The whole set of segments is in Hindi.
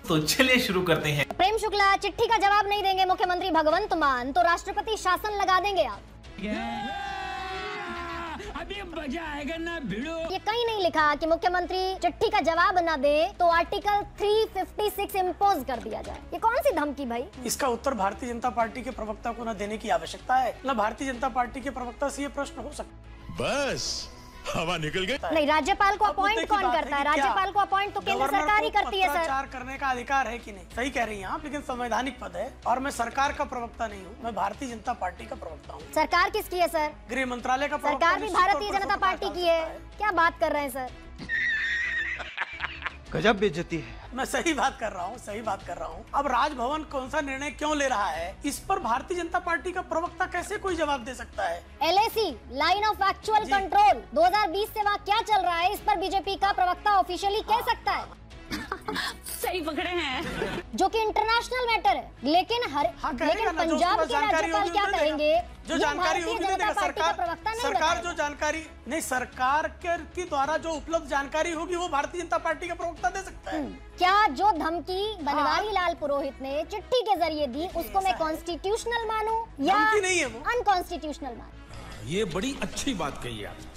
तो चलिए शुरू करते हैं। प्रेम शुक्ला, चिट्ठी का जवाब नहीं देंगे मुख्यमंत्री भगवंत मान तो राष्ट्रपति शासन लगा देंगे आप। अभी मजा आएगा ना भिड़ो। ये कहीं नहीं लिखा कि मुख्यमंत्री चिट्ठी का जवाब न दे तो आर्टिकल 356 इम्पोज कर दिया जाए। ये कौन सी धमकी भाई? इसका उत्तर भारतीय जनता पार्टी के प्रवक्ता को न देने की आवश्यकता है, न भारतीय जनता पार्टी के प्रवक्ता से ये प्रश्न हो सकता। बस हवा निकल गई। नहीं, राज्यपाल को अपॉइंट कौन करता है? राज्यपाल को अपॉइंट तो केंद्र सरकार ही करती है सर। पत्राचार करने का अधिकार है कि नहीं? सही कह रही हैं आप, लेकिन संवैधानिक पद है और मैं सरकार का प्रवक्ता नहीं हूँ, मैं भारतीय जनता पार्टी का प्रवक्ता हूँ। सरकार किसकी है सर? गृह मंत्रालय का। सरकार भी भारतीय जनता पार्टी की है। क्या बात कर रहे हैं सर? गजब बेइज्जती है। मैं सही बात कर रहा हूँ, सही बात कर रहा हूँ। अब राजभवन कौन सा निर्णय क्यों ले रहा है, इस पर भारतीय जनता पार्टी का प्रवक्ता कैसे कोई जवाब दे सकता है? LAC line of actual control 2020 से वहाँ क्या चल रहा है, इस पर बीजेपी का प्रवक्ता ऑफिशियली कह सकता है। सही पकड़े हैं, जो कि इंटरनेशनल मैटर है, लेकिन पंजाब के राज्यपाल क्या कहेंगे? जो जानकारी होगी नहीं देगा सरकार जो जानकारी नहीं, सरकार के द्वारा जो उपलब्ध जानकारी होगी वो भारतीय जनता पार्टी का प्रवक्ता दे सकता है। क्या जो धमकी बनवारी लाल पुरोहित ने चिट्ठी के जरिए दी उसको मैं कॉन्स्टिट्यूशनल मानूं या अनकॉन्स्टिट्यूशनल मानूं? ये बड़ी अच्छी बात कही आप।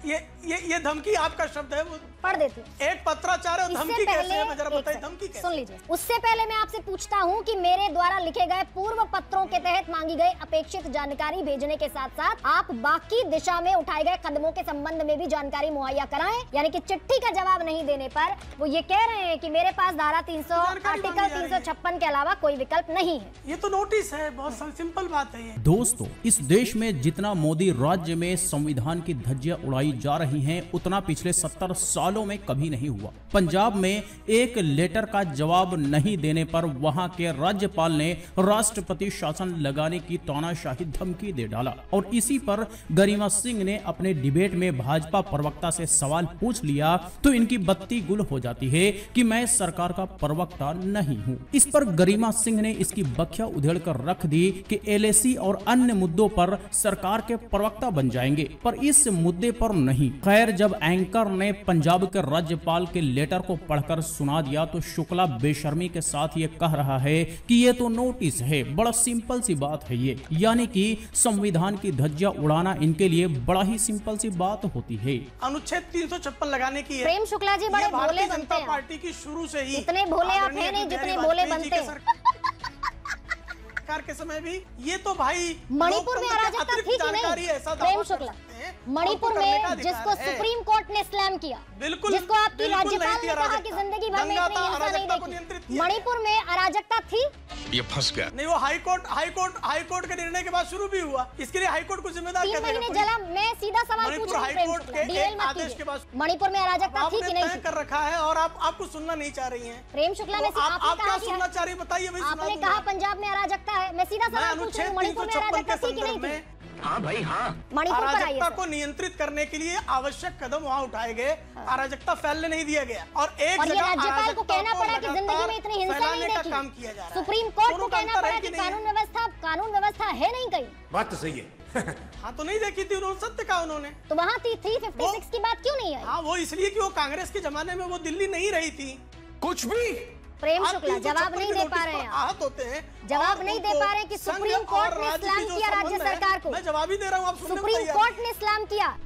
ये धमकी आपका शब्द है, वो पढ़ देती हूँ। एक पत्राचार है, धमकी कैसे है? जरा बताइए धमकी कैसे? सुन लीजिए। उससे पहले मैं आपसे पूछता हूँ कि मेरे द्वारा लिखे गए पूर्व पत्रों के तहत मांगी गई अपेक्षित जानकारी भेजने के साथ साथ आप बाकी दिशा में उठाए गए कदमों के संबंध में भी जानकारी मुहैया कराएं। यानी कि चिट्ठी का जवाब नहीं देने पर वो ये कह रहे हैं कि मेरे पास धारा 300 आर्टिकल 356 के अलावा कोई विकल्प नहीं है। ये तो नोटिस है, बहुत सिंपल बात है ये। दोस्तों, इस देश में जितना मोदी राज्य में संविधान की धज्जियां उड़ाई जा रही हैं, उतना पिछले 70 सालों में कभी नहीं हुआ। पंजाब में एक लेटर का जवाब नहीं देने पर वहां के राज्यपाल ने राष्ट्रपति शासन लगाने की तानाशाही धमकी दे डाला और इसी पर गरिमा सिंह ने अपने डिबेट में भाजपा प्रवक्ता से सवाल पूछ लिया तो इनकी बत्ती गुल हो जाती है कि मैं सरकार का प्रवक्ता नहीं हूं। इस पर गरिमा सिंह ने इसकी बखिया उधेड़ कर रख दी कि LAC और अन्य मुद्दों पर सरकार के प्रवक्ता बन जाएंगे, पर इस मुद्दे पर नहीं। खैर, जब एंकर ने पंजाब के राज्यपाल के लेटर को पढ़कर सुना दिया तो शुक्ला बेशर्मी के साथ ये कह रहा है कि ये तो नोटिस है, बड़ा सिंपल सी बात है ये, यानी कि संविधान की धज्जियां उड़ाना इनके लिए बड़ा ही सिंपल सी बात होती है। अनुच्छेद 356 लगाने की है। प्रेम शुक्ला जी बड़े भोले बनते हैं। पार्टी की शुरू से ही इतने भोले आप हैं नहीं जितने भोले बनते हैं। सरकार के समय भी ये तो भाई मणिपुर में अराजकता थी कि नहीं? प्रेम शुक्ला, मणिपुर में जिसको सुप्रीम कोर्ट ने स्लैम किया, बिल्कुल, जिसको आपकी राज्यपाल ने कहा कि जिंदगी भर में इतनी हिंसा नहीं देखी, मणिपुर में अराजकता थी? ये फंस गया। नहीं, वो हाई कोर्ट के निर्णय के बाद शुरू भी हुआ। इसके लिए हाई कोर्ट को जिम्मेदार 3 महीने जला। मैं सीधा सवाल पूछ रही हूँ, आदेश के बाद मणिपुर में अराजकता थी कि नहीं कर रखा है और आपको सुनना नहीं चाह रही हैं। प्रेम शुक्ला ने आप क्या सुनना चाह रही बताइए। आपने कहा पंजाब में अराजकता है, मैं सीधा सवाल पूछ रही हूँ, मणिपुर में अराजकता थी कि नहीं थी? हाँ भाई हाँ। अराजकता को नियंत्रित करने के लिए आवश्यक कदम वहाँ उठाए गए, अराजकता फैलने नहीं दिया गया और एक जगह राज्यपाल को कहना पड़ा कि जिंदगी में इतनी हिंसा नहीं देखी। काम किया जा रहा है। सुप्रीम कोर्ट को कहना पड़ा कि कानून व्यवस्था है नहीं कहीं। बात तो सही है। हाँ, तो नहीं देखी थी उन्होंने, सत्य कहा उन्होंने। तो वहाँ 356 की बात क्यों नहीं आई? हाँ, वो इसलिए कि वो कांग्रेस के जमाने में वो दिल्ली नहीं रही थी। कुछ भी प्रेम शुक्ला जवाब नहीं दे पा रहे हैं, आहत होते हैं, जवाब नहीं दे पा रहे कि सुप्रीम कोर्ट ने इस्लाम किया राज्य सरकार को। मैं जवाब ही दे रहा हूँ, आप सुप्रीम कोर्ट ने इस्लाम किया।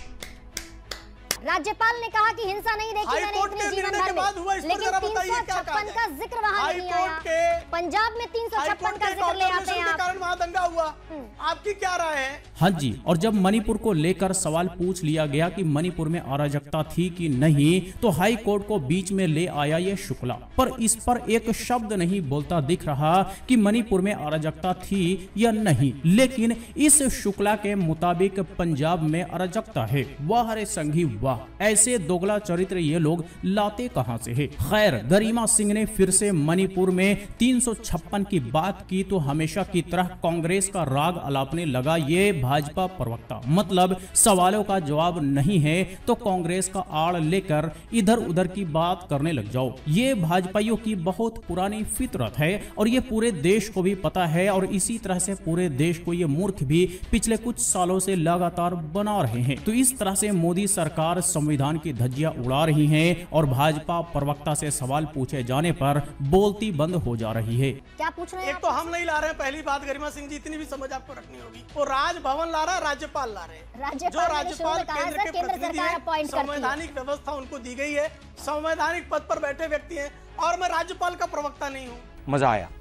राज्यपाल ने कहा कि हिंसा नहीं देखी मैंने इतने जीवन भर में, लेकिन 356 का जिक्र वहाँ नहीं आया। पंजाब में 356 का जिक्र ले आते हैं आप। वहाँ दंगा हुआ, आपकी क्या राय है? हाँ जी, और जब मणिपुर को लेकर सवाल पूछ लिया गया कि मणिपुर में अराजकता थी कि नहीं, तो हाई कोर्ट को बीच में ले आया ये शुक्ला, पर इस पर एक शब्द नहीं बोलता दिख रहा कि मणिपुर में अराजकता थी या नहीं। लेकिन इस शुक्ला के मुताबिक पंजाब में अराजकता है। वाह रे संघी वाह, ऐसे दोगला चरित्र ये लोग लाते कहां से है। खैर, गरिमा सिंह ने फिर से मणिपुर में 1956 की बात की तो हमेशा की तरह कांग्रेस का राग अलापने लगा ये भाजपा प्रवक्ता। मतलब सवालों का जवाब नहीं है तो कांग्रेस का आड़ लेकर इधर उधर की बात करने लग जाओ। ये भाजपाइयों की बहुत पुरानी फितरत है और ये पूरे देश को भी पता है और इसी तरह से पूरे देश को ये मूर्ख भी पिछले कुछ सालों से लगातार बना रहे हैं। तो इस तरह से मोदी सरकार संविधान की धज्जियां उड़ा रही है और भाजपा प्रवक्ता से सवाल पूछे जाने पर बोलती बंद हो जा रही है। क्या पूछ रहे हैं? एक तो हम नहीं ला रहे हैं, पहली बात गरिमा सिंह जी, इतनी भी समझ आपको रखनी होगी। वो राजभवन ला रहा है, राज्यपाल ला रहे हैं। राज्यपाल जो राज्यपाल केंद्र के प्रतिनिधि सरकार अपॉइंट करती है। संवैधानिक व्यवस्था उनको दी गई है, संवैधानिक पद पर बैठे व्यक्ति हैं और मैं राज्यपाल का प्रवक्ता नहीं हूँ। मजा आया।